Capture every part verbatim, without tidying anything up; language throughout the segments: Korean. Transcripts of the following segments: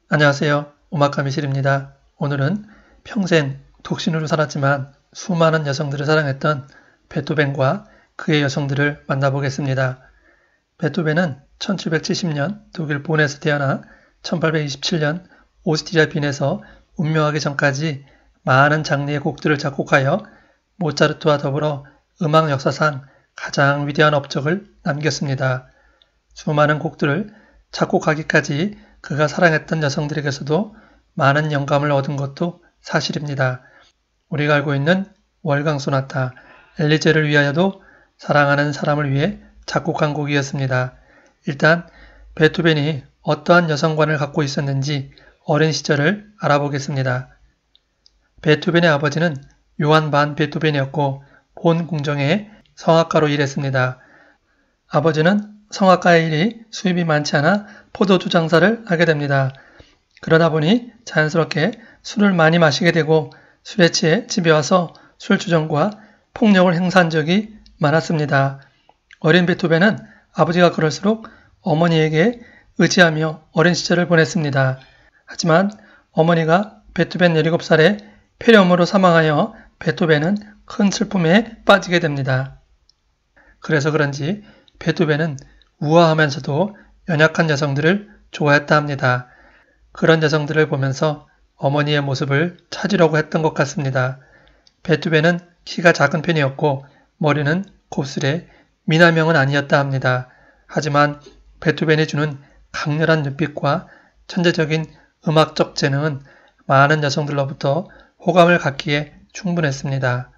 안녕하세요. 오마카미실입니다. 오늘은 평생 독신으로 살았지만 수많은 여성들을 사랑했던 베토벤과 그의 여성들을 만나보겠습니다. 베토벤은 천칠백칠십 년 독일 본에서 태어나 천팔백이십칠 년 오스트리아 빈에서 운명하기 전까지 많은 장르의 곡들을 작곡하여 모차르트와 더불어 음악 역사상 가장 위대한 업적을 남겼습니다. 수많은 곡들을 작곡하기까지 그가 사랑했던 여성들에게서도 많은 영감을 얻은 것도 사실입니다. 우리가 알고 있는 월강 소나타, 엘리제를 위하여도 사랑하는 사람을 위해 작곡한 곡이었습니다. 일단 베토벤이 어떠한 여성관을 갖고 있었는지 어린 시절을 알아보겠습니다. 베토벤의 아버지는 요한 반 베토벤이었고 본 궁정의 성악가로 일했습니다. 아버지는 성악가의 일이 수입이 많지 않아 포도주 장사를 하게 됩니다. 그러다 보니 자연스럽게 술을 많이 마시게 되고 술에 취해 집에 와서 술주정과 폭력을 행사한 적이 많았습니다. 어린 베토벤은 아버지가 그럴수록 어머니에게 의지하며 어린 시절을 보냈습니다. 하지만 어머니가 베토벤 열일곱 살에 폐렴으로 사망하여 베토벤은 큰 슬픔에 빠지게 됩니다. 그래서 그런지 베토벤은 우아하면서도 연약한 여성들을 좋아했다 합니다. 그런 여성들을 보면서 어머니의 모습을 찾으려고 했던 것 같습니다. 베토벤은 키가 작은 편이었고 머리는 곱슬에 미남형은 아니었다 합니다. 하지만 베토벤이 주는 강렬한 눈빛과 천재적인 음악적 재능은 많은 여성들로부터 호감을 갖기에 충분했습니다.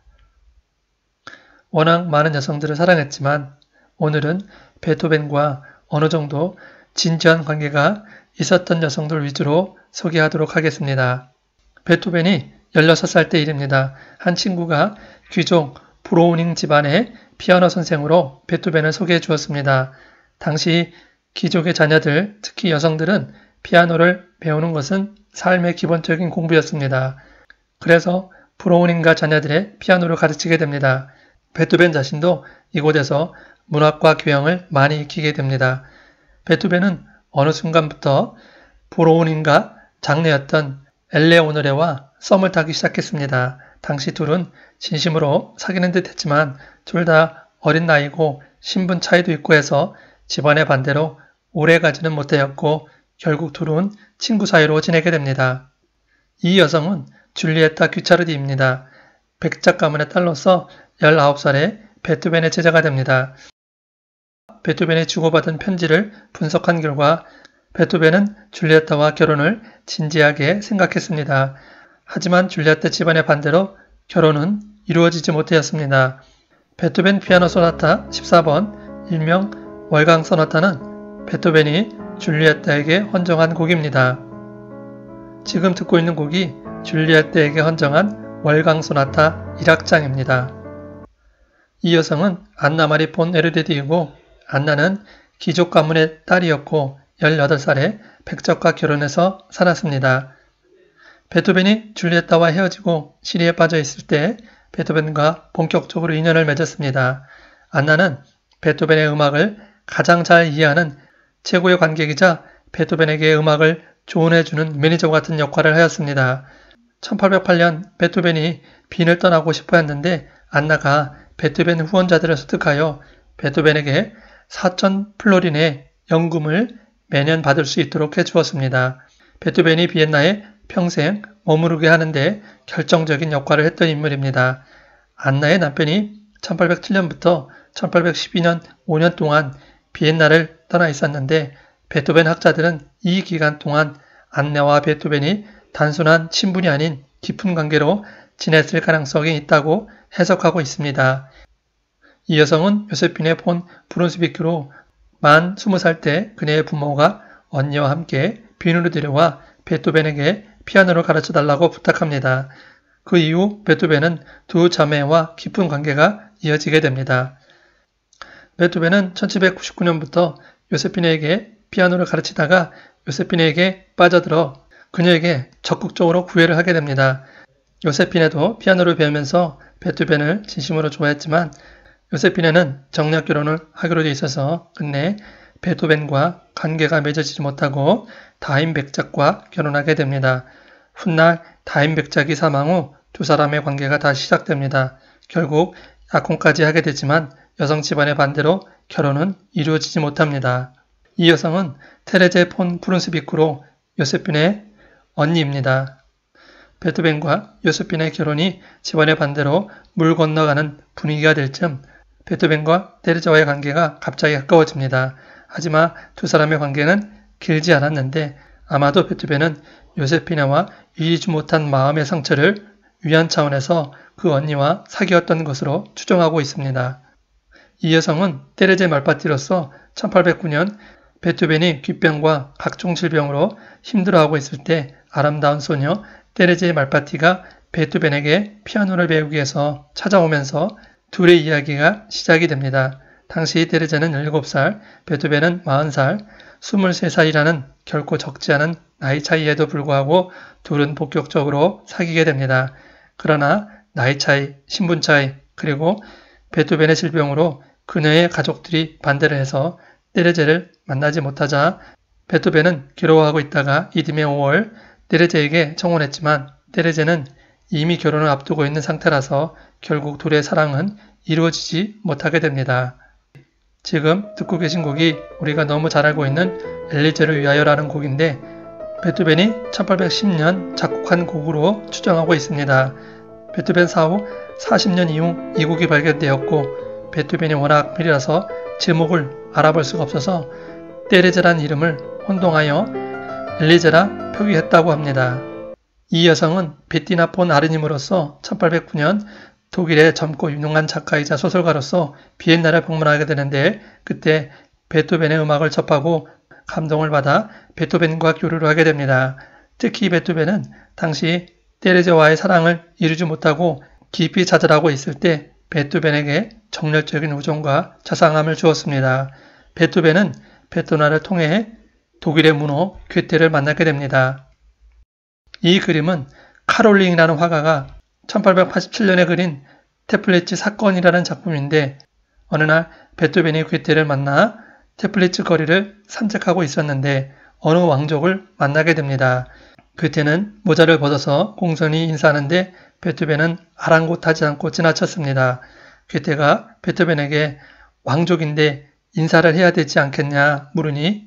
워낙 많은 여성들을 사랑했지만 오늘은 베토벤과 어느 정도 진지한 관계가 있었던 여성들 위주로 소개하도록 하겠습니다. 베토벤이 열여섯 살 때 일입니다. 한 친구가 귀족 브로우닝 집안의 피아노 선생으로 베토벤을 소개해 주었습니다. 당시 귀족의 자녀들, 특히 여성들은 피아노를 배우는 것은 삶의 기본적인 공부였습니다. 그래서 브로우닝과 자녀들의 피아노를 가르치게 됩니다. 베토벤 자신도 이곳에서 문학과 교양을 많이 익히게 됩니다. 베토벤은 어느 순간부터 브로우닝과 장래였던 엘레오노레와 썸을 타기 시작했습니다. 당시 둘은 진심으로 사귀는 듯 했지만 둘 다 어린 나이고 신분 차이도 있고 해서 집안의 반대로 오래 가지는 못하였고 결국 둘은 친구 사이로 지내게 됩니다. 이 여성은 줄리에타 귀차르디입니다. 백작 가문의 딸로서 열아홉 살에 베토벤의 제자가 됩니다. 베토벤이 주고받은 편지를 분석한 결과 베토벤은 줄리에타와 결혼을 진지하게 생각했습니다. 하지만 줄리에타 집안의 반대로 결혼은 이루어지지 못하였습니다. 베토벤 피아노 소나타 십사 번, 일명 월강 소나타는 베토벤이 줄리에타에게 헌정한 곡입니다. 지금 듣고 있는 곡이 줄리에타에게 헌정한 월강 소나타 일 악장입니다. 이 여성은 안나 마리 폰 에르데디이고 안나는 귀족 가문의 딸이었고 열여덟 살에 백작과 결혼해서 살았습니다. 베토벤이 줄리에타와 헤어지고 시리에 빠져 있을 때 베토벤과 본격적으로 인연을 맺었습니다. 안나는 베토벤의 음악을 가장 잘 이해하는 최고의 관객이자 베토벤에게 음악을 조언해주는 매니저 같은 역할을 하였습니다. 천팔백팔 년 베토벤이 빈을 떠나고 싶어 했는데 안나가 베토벤 후원자들을 설득하여 베토벤에게 사천 플로린의 연금을 매년 받을 수 있도록 해주었습니다. 베토벤이 비엔나에 평생 머무르게 하는데 결정적인 역할을 했던 인물입니다. 안나의 남편이 천팔백칠 년부터 천팔백십이 년 오 년 동안 비엔나를 떠나 있었는데 베토벤 학자들은 이 기간 동안 안나와 베토벤이 단순한 친분이 아닌 깊은 관계로 지냈을 가능성이 있다고 해석하고 있습니다. 이 여성은 요세피네 폰 브룬스비크로 만 스무 살 때 그녀의 부모가 언니와 함께 빈으로 데려와 베토벤에게 피아노를 가르쳐 달라고 부탁합니다. 그 이후 베토벤은 두 자매와 깊은 관계가 이어지게 됩니다. 베토벤은 천칠백구십구 년부터 요세피네에게 피아노를 가르치다가 요세피네에게 빠져들어 그녀에게 적극적으로 구애를 하게 됩니다. 요세피네도 피아노를 배우면서 베토벤을 진심으로 좋아했지만 요세피네는 정략 결혼을 하기로 돼 있어서 끝내 베토벤과 관계가 맺어지지 못하고 다인백작과 결혼하게 됩니다. 훗날 다인백작이 사망 후 두 사람의 관계가 다시 시작됩니다. 결국 약혼까지 하게 되지만 여성 집안의 반대로 결혼은 이루어지지 못합니다. 이 여성은 테레제 폰 프룬스비크로 요세핀의 언니입니다. 베토벤과 요세핀의 결혼이 집안의 반대로 물 건너가는 분위기가 될 즈음 베토벤과 테레제와의 관계가 갑자기 가까워집니다. 하지만 두 사람의 관계는 길지 않았는데 아마도 베토벤은 요세피네와 이루지 못한 마음의 상처를 위한 차원에서 그 언니와 사귀었던 것으로 추정하고 있습니다. 이 여성은 테레제 말파티로서 천팔백구 년 베토벤이 귓병과 각종 질병으로 힘들어하고 있을 때 아름다운 소녀 테레제 말파티가 베토벤에게 피아노를 배우기 위해서 찾아오면서 둘의 이야기가 시작이 됩니다. 당시 테레제는 일곱 살, 베토벤은 마흔 살, 스물세 살이라는 결코 적지 않은 나이 차이에도 불구하고 둘은 본격적으로 사귀게 됩니다. 그러나 나이 차이, 신분 차이, 그리고 베토벤의 질병으로 그녀의 가족들이 반대를 해서 테레제를 만나지 못하자 베토벤은 괴로워하고 있다가 이듬해 오월 테레제에게 청혼했지만 테레제는 이미 결혼을 앞두고 있는 상태라서 결국 둘의 사랑은 이루어지지 못하게 됩니다. 지금 듣고 계신 곡이 우리가 너무 잘 알고 있는 엘리제를 위하여라는 곡인데 베토벤이 천팔백십 년 작곡한 곡으로 추정하고 있습니다. 베토벤 사후 사십 년 이후 이 곡이 발견되었고 베토벤이 워낙 미리라서 제목을 알아볼 수가 없어서 테레제라는 이름을 혼동하여 엘리제라 표기했다고 합니다. 이 여성은 베티나 폰 아르님으로서 천팔백구 년 독일의 젊고 유능한 작가이자 소설가로서 비엔나를 방문하게 되는데 그때 베토벤의 음악을 접하고 감동을 받아 베토벤과 교류를 하게 됩니다. 특히 베토벤은 당시 테레제와의 사랑을 이루지 못하고 깊이 좌절하고 있을 때 베토벤에게 정열적인 우정과 자상함을 주었습니다. 베토벤은 베토나를 통해 독일의 문호 괴테를 만나게 됩니다. 이 그림은 카롤링이라는 화가가 천팔백팔십칠 년에 그린 테플리츠 사건이라는 작품인데 어느 날 베토벤이 괴테를 만나 테플리츠 거리를 산책하고 있었는데 어느 왕족을 만나게 됩니다. 괴테는 모자를 벗어서 공손히 인사하는데 베토벤은 아랑곳하지 않고 지나쳤습니다. 괴테가 베토벤에게 왕족인데 인사를 해야 되지 않겠냐 물으니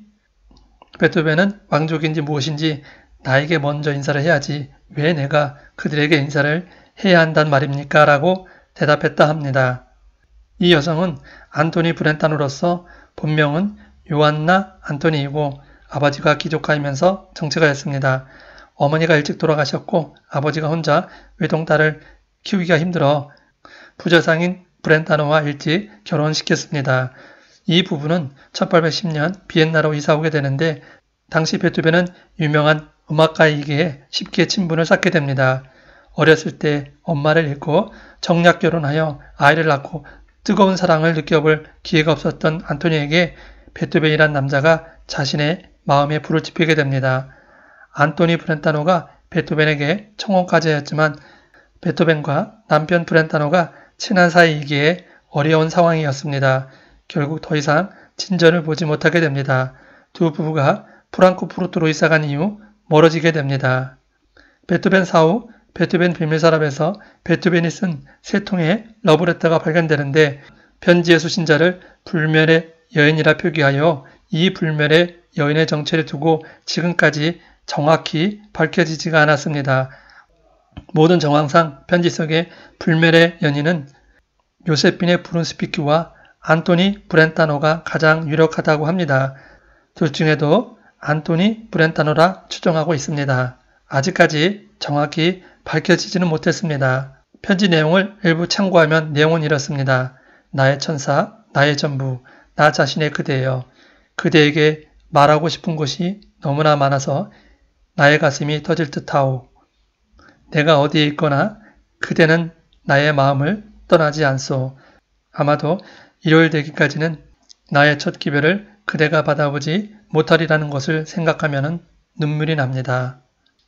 베토벤은 왕족인지 무엇인지 나에게 먼저 인사를 해야지 왜 내가 그들에게 인사를 해야 한단 말입니까? 라고 대답했다 합니다. 이 여성은 안토니 브렌타노로서 본명은 요한나 안토니이고 아버지가 기족가이면서 정치가였습니다. 어머니가 일찍 돌아가셨고 아버지가 혼자 외동딸을 키우기가 힘들어 부재상인 브렌타노와 일찍 결혼시켰습니다. 이 부부는 천팔백십 년 비엔나로 이사오게 되는데 당시 베토벤은 유명한 음악가이기에 쉽게 친분을 쌓게 됩니다. 어렸을 때 엄마를 잃고 정략 결혼하여 아이를 낳고 뜨거운 사랑을 느껴볼 기회가 없었던 안토니에게 베토벤이란 남자가 자신의 마음에 불을 지피게 됩니다. 안토니 브렌타노가 베토벤에게 청혼까지 했지만 베토벤과 남편 브렌타노가 친한 사이이기에 어려운 상황이었습니다. 결국 더 이상 진전을 보지 못하게 됩니다. 두 부부가 프랑크푸르트로 이사간 이후 멀어지게 됩니다. 베토벤 사후 베토벤 비밀서랍에서 베토벤이 쓴 세 통의 러브레터가 발견되는데 편지의 수신자를 불멸의 여인이라 표기하여 이 불멸의 여인의 정체를 두고 지금까지 정확히 밝혀지지가 않았습니다. 모든 정황상 편지 속의 불멸의 연인은 요세핀의 브룬스비크와 안토니 브렌타노가 가장 유력하다고 합니다. 둘 중에도 안토니 브렌타노라 추정하고 있습니다. 아직까지 정확히 밝혀지지는 못했습니다. 편지 내용을 일부 참고하면 내용은 이렇습니다. 나의 천사, 나의 전부, 나 자신의 그대여. 그대에게 말하고 싶은 것이 너무나 많아서 나의 가슴이 터질 듯하오. 내가 어디에 있거나 그대는 나의 마음을 떠나지 않소. 아마도 일요일 되기까지는 나의 첫 기별을 그대가 받아보지 못하리라는 것을 생각하면 눈물이 납니다.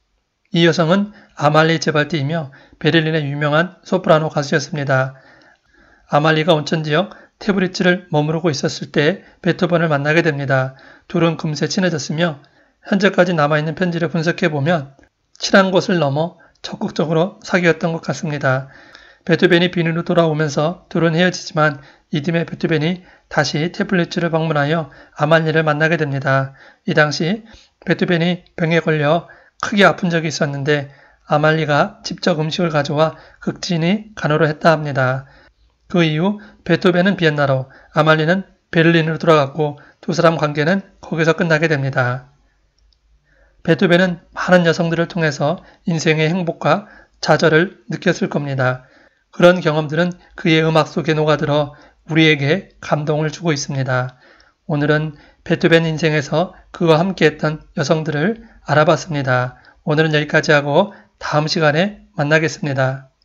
이 여성은 아말리 제발티이며 베를린의 유명한 소프라노 가수였습니다. 아말리가 온천지역 테브리츠를 머무르고 있었을 때 베토벤을 만나게 됩니다. 둘은 금세 친해졌으며 현재까지 남아있는 편지를 분석해보면 친한 곳을 넘어 적극적으로 사귀었던 것 같습니다. 베토벤이 빈으로 돌아오면서 둘은 헤어지지만 이듬해 베토벤이 다시 테플리츠를 방문하여 아말리를 만나게 됩니다. 이 당시 베토벤이 병에 걸려 크게 아픈 적이 있었는데 아말리가 직접 음식을 가져와 극진히 간호를 했다 합니다. 그 이후 베토벤은 비엔나로, 아말리는 베를린으로 돌아갔고 두 사람 관계는 거기서 끝나게 됩니다. 베토벤은 많은 여성들을 통해서 인생의 행복과 좌절을 느꼈을 겁니다. 그런 경험들은 그의 음악 속에 녹아들어 우리에게 감동을 주고 있습니다. 오늘은 베토벤 인생에서 그와 함께했던 여성들을 알아봤습니다. 오늘은 여기까지 하고 다음 시간에 만나겠습니다.